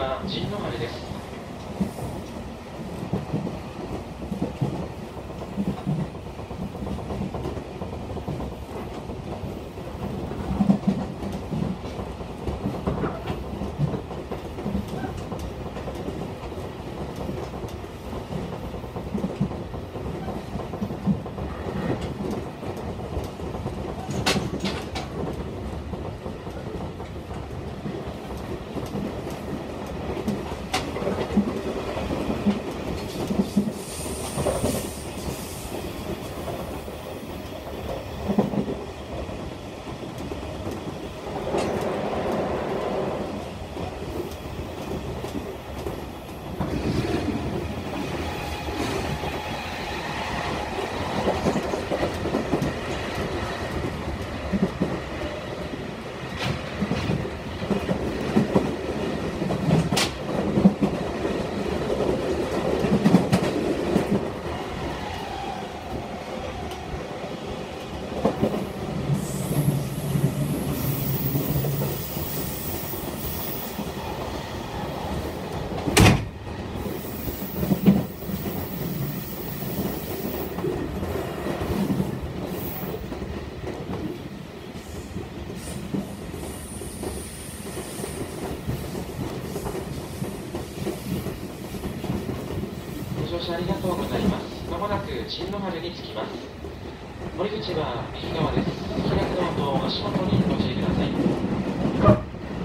は陣野原です。ご乗車ありがとうございます。まもなく陣野原に着きます。乗り口は右側です。開くドアと足元にご注意ください。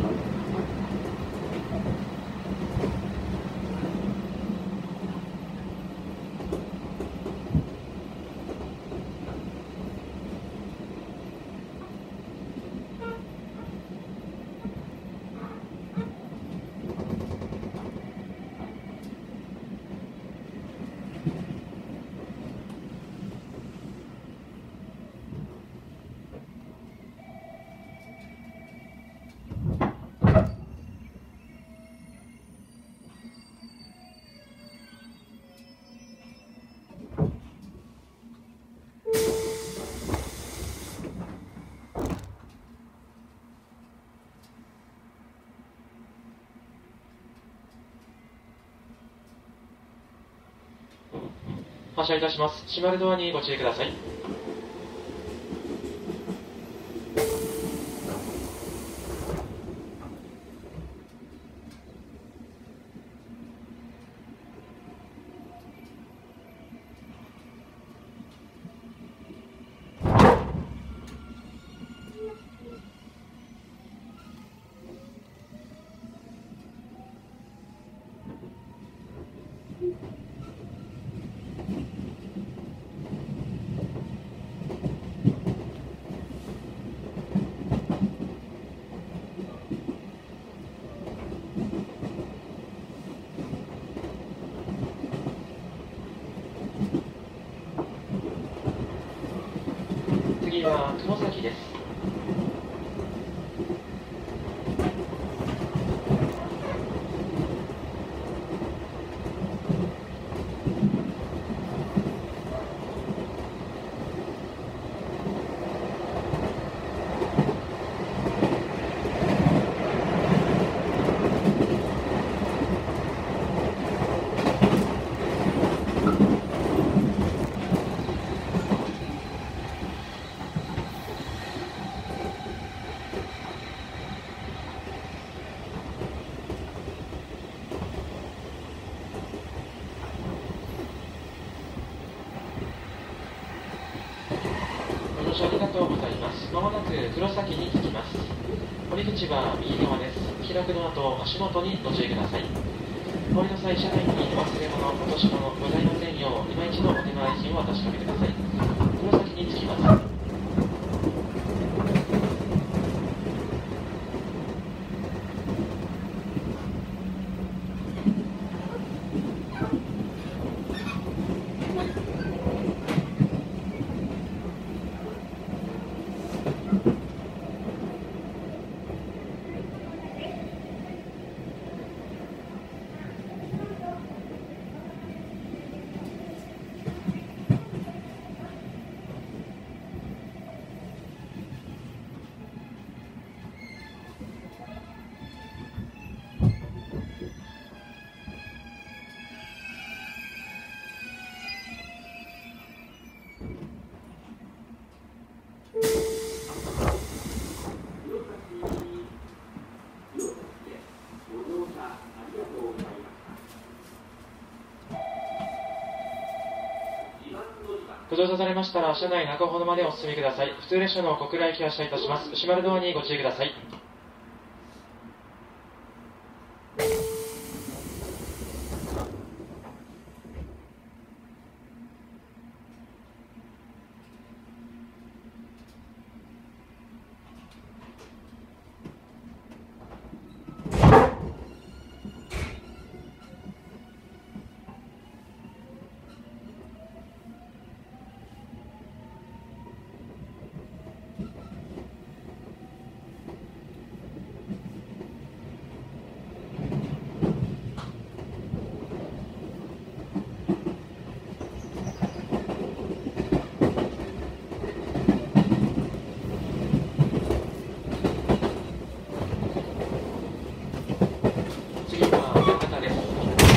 発車いたします。閉まるドアにご注意ください。次は雲崎です。ご乗車ありがとうございます。まもなく黒崎に着きます。降り口は右側です。開くドアと足元にご注意ください。お降りの際、車内に忘れ物、落とし物ございませんよう、今一度お手前品をお確かめください。黒崎に着きます。 ご乗車されましたら、車内中ほどまでお進みください。普通列車の小倉駅発車いたします。閉まるドアにご注意ください。次は八幡です。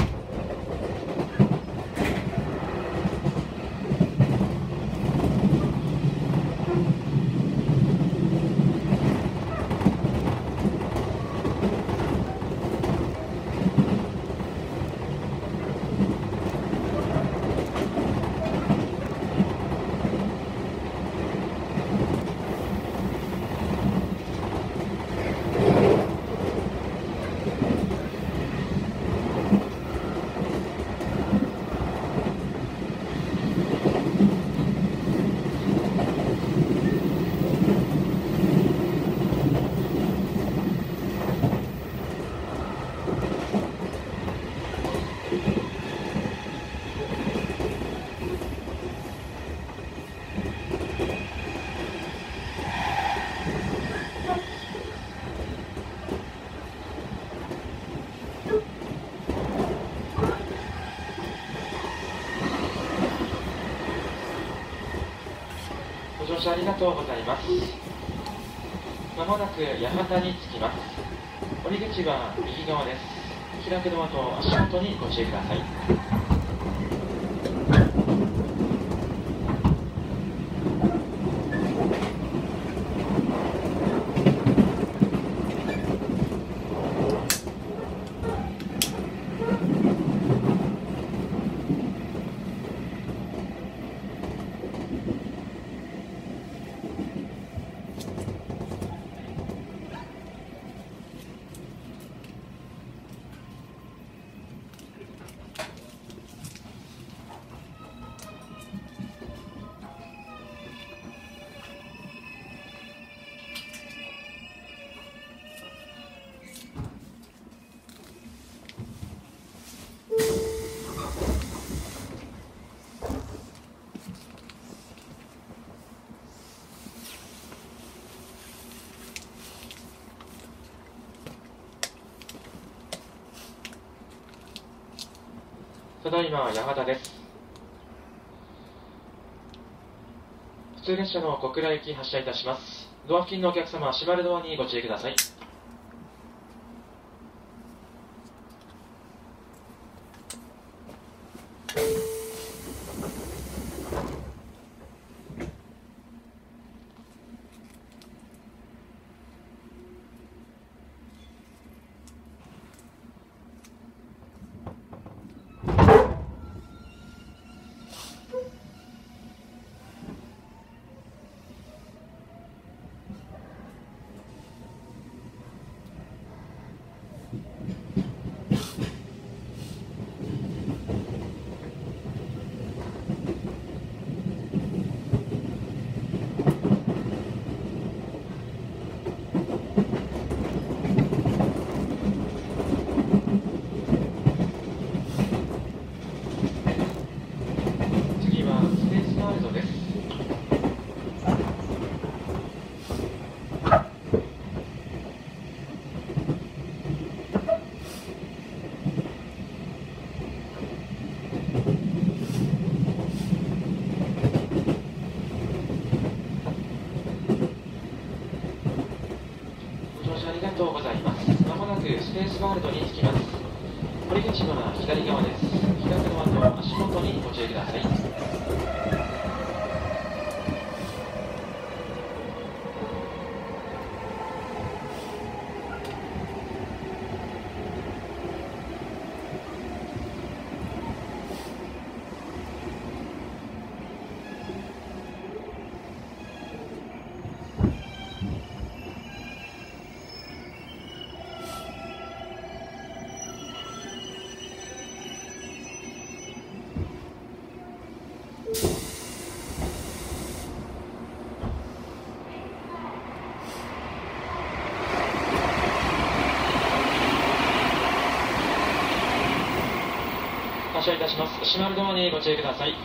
ご乗車ありがとうございます。まもなく八幡に着きます。降り口は右側です。開くドアと足元にご注意ください。ただいま八幡です。普通列車の小倉駅発車いたします。ドア付近のお客様、閉まるドアにご注意ください。次はスペースワールドです。ご乗車ありがとうございます。まもなくスペースワールドに着きます。降り口は左側です。開くドアと足元にご注意ください。 発車いたします。閉まるドアにご注意ください。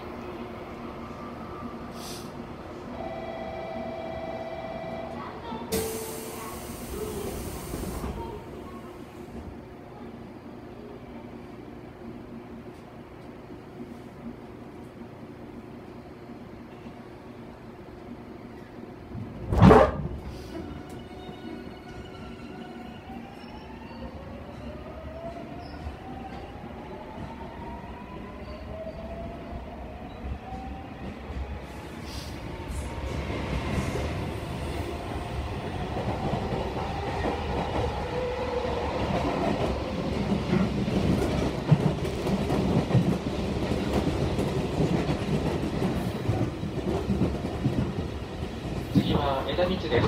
次は枝道です。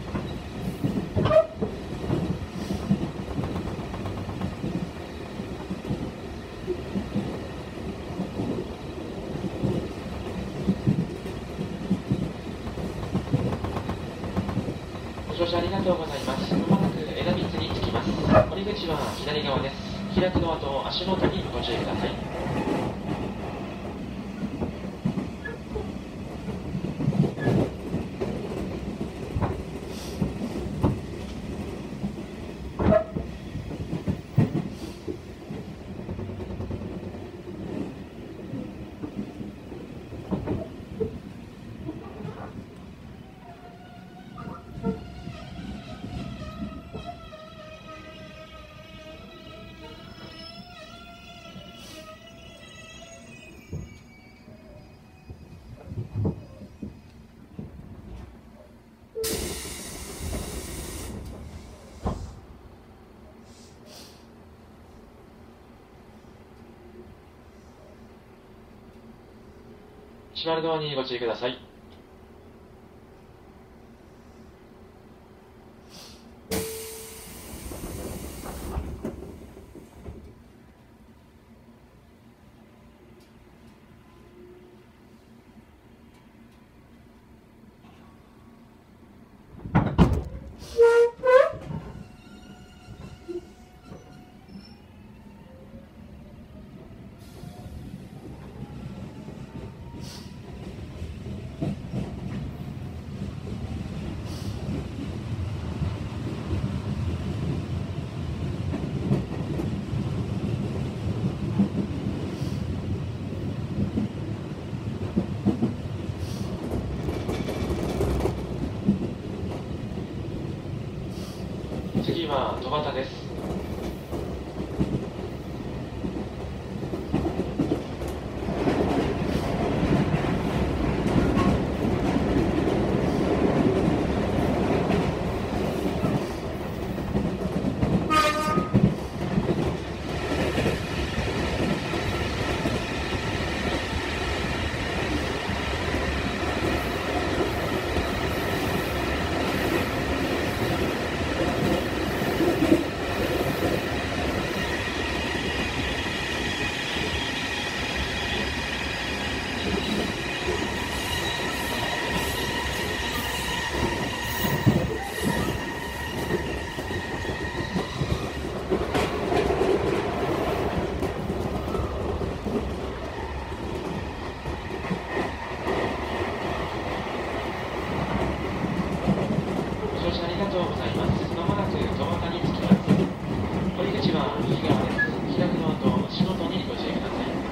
ご乗車ありがとうございます。まもなく枝道に着きます。降り口は左側です。開くドアと足元にご注意ください。閉まるドアにご注意ください。次は戸端です。ご乗車ありがとうございます。まもなく戸端に着きます。降り口は右側です。開くドアと足元にご注意ください。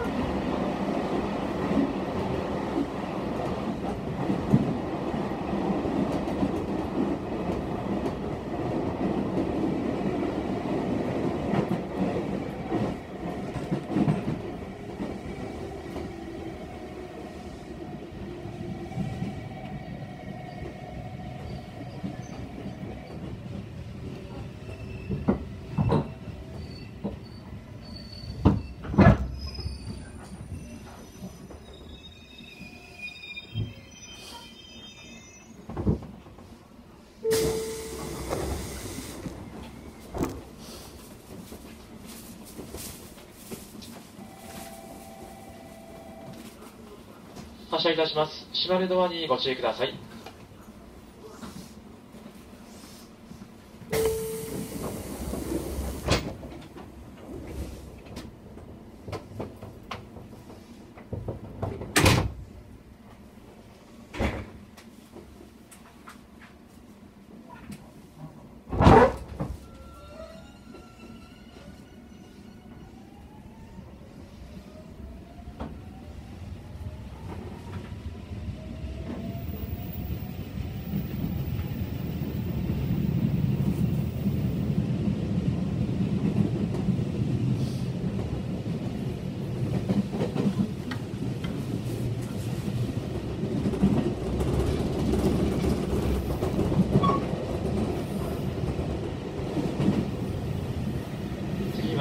発車いたします。閉まるドアにご注意ください。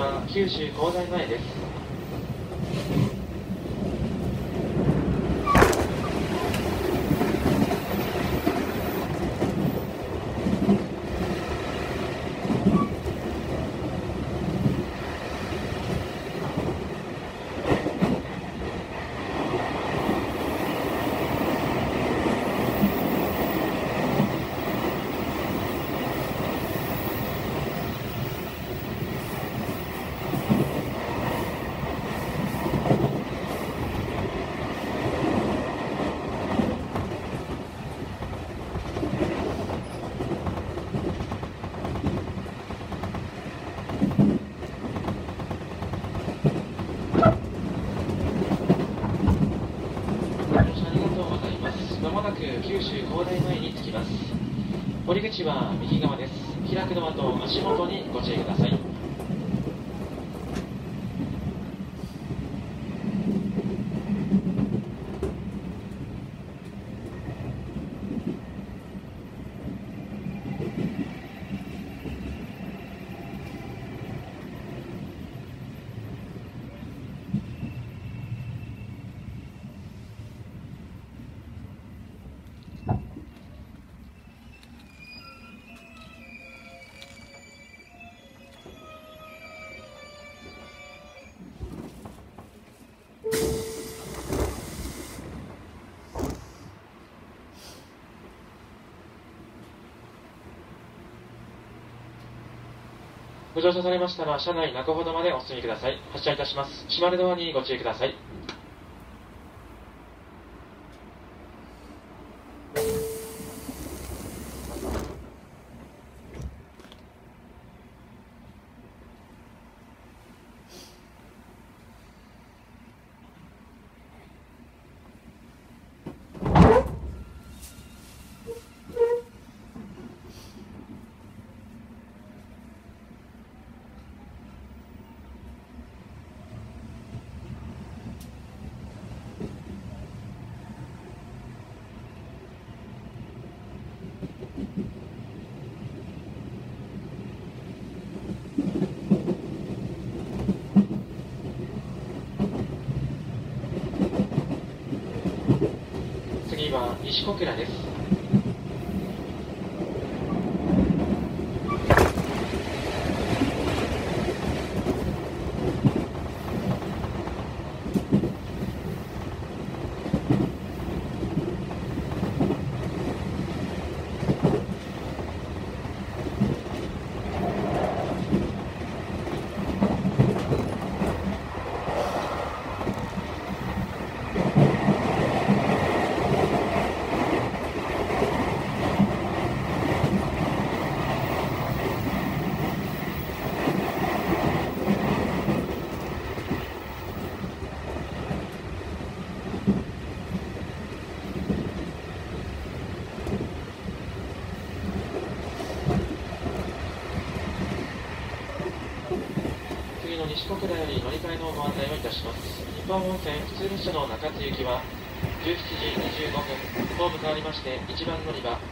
は九州工大前です。九州工大前に着きます。降り口は右側です。開くドアと足元にご注意ください。ご乗車されましたら、車内中ほどまでお進みください。発車いたします。閉まるドアにご注意ください。次は西小倉です。西小倉より乗り換えのご案内をいたします。日本本線普通列車の中津行きは17時25分、ホーム変わりまして1番乗り場。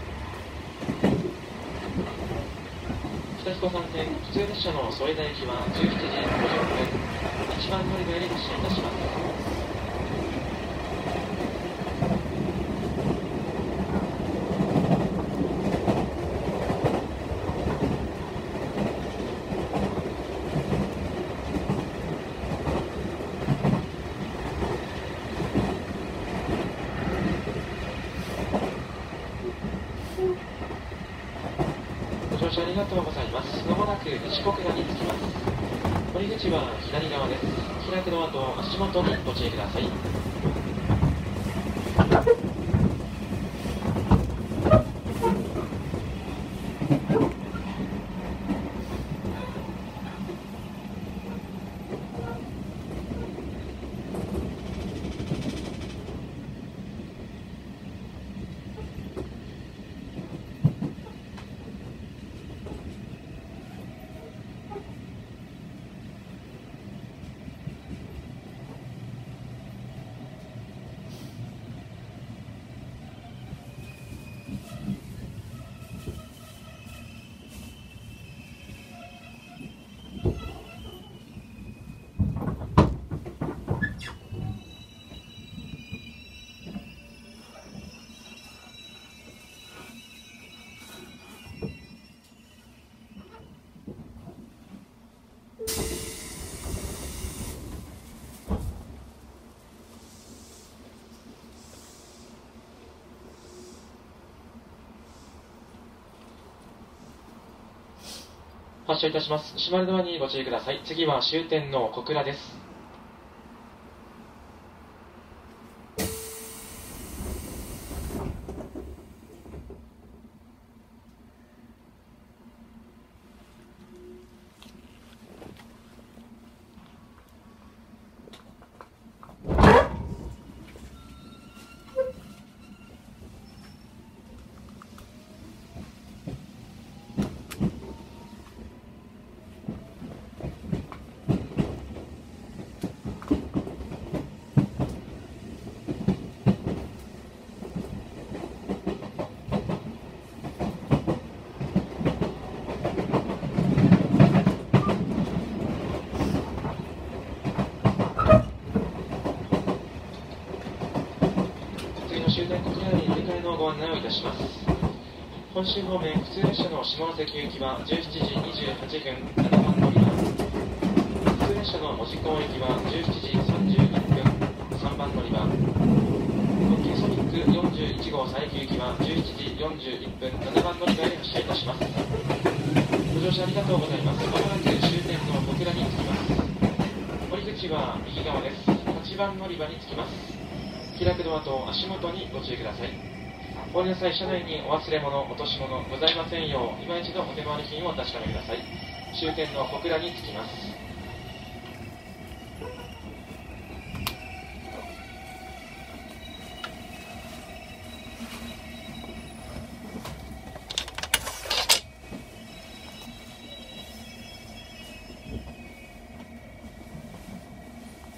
北彦山線普通列車の添田行きは17時50分、1番乗り場より発車いたします。ご乗車ありがとうございます。まもなく西小倉に着きます。降り口は左側です。開くドアと足元にご注意ください。 発車いたします。閉まるドアにご注意ください。次は終点の小倉です。終点小倉に乗り換えのご案内をいたします。本州方面普通列車の下関行きは17時28分7番乗り場、普通列車の門司港行きは17時31分3番乗り場、特急ソニック41号佐伯行きは17時41分7番乗り場へ発車いたします。ご乗車ありがとうございます。まもなく終点の小倉に着きます。降り口は右側です。8番乗り場に着きます。開くドアと足元にご注意ください。お降りの際、車内にお忘れ物、落とし物ございませんよう、今一度お手回り品をお確かめください。終点の小倉に着きます。